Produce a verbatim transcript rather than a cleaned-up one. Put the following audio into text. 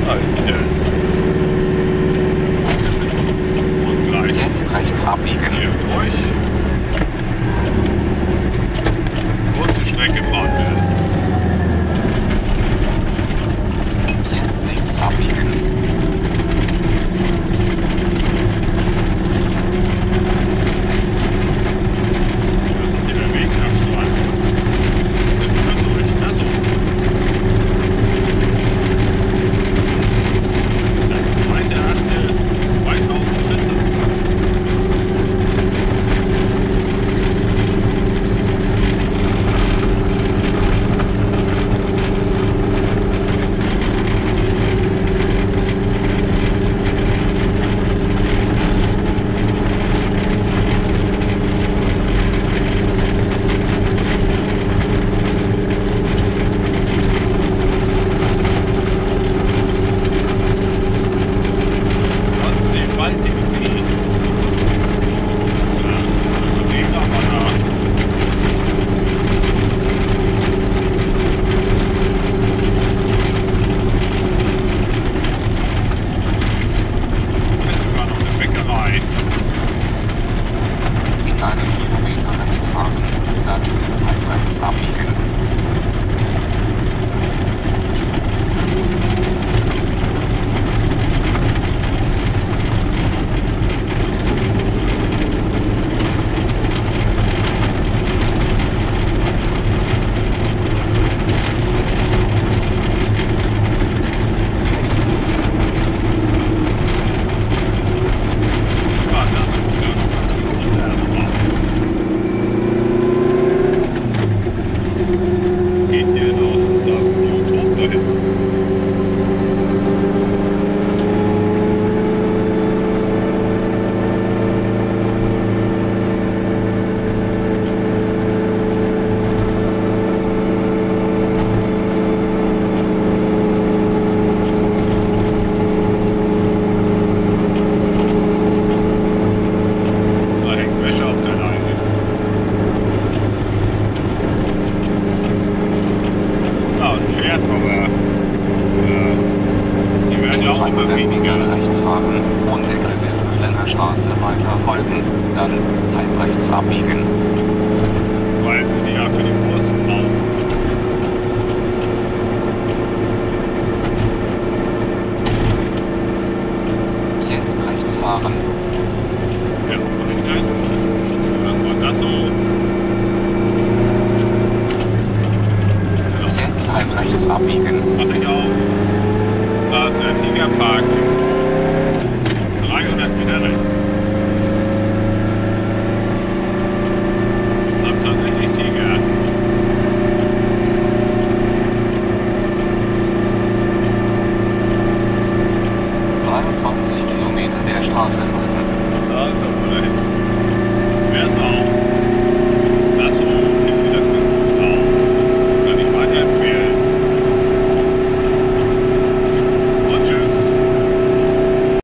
Alles klar. Und gleich. Jetzt rechts abbiegen. Hier durch. Kurze Strecke fahren will. Jetzt links abbiegen. Das ist hier der Weg nach Strand. Wir führen durch. Achso. Das ist der zweite achte zweitausendvierzehn. rechts fahren und der Grevesmühlener Straße weiter folgen. Dann halb rechts abbiegen. Weil sie die ja für die Wurst brauchen. Jetzt rechts fahren. Ja, richtig. Was war das so? Ja. Jetzt halb rechts abbiegen. Mach ich auch. Da ist der Tigerpark.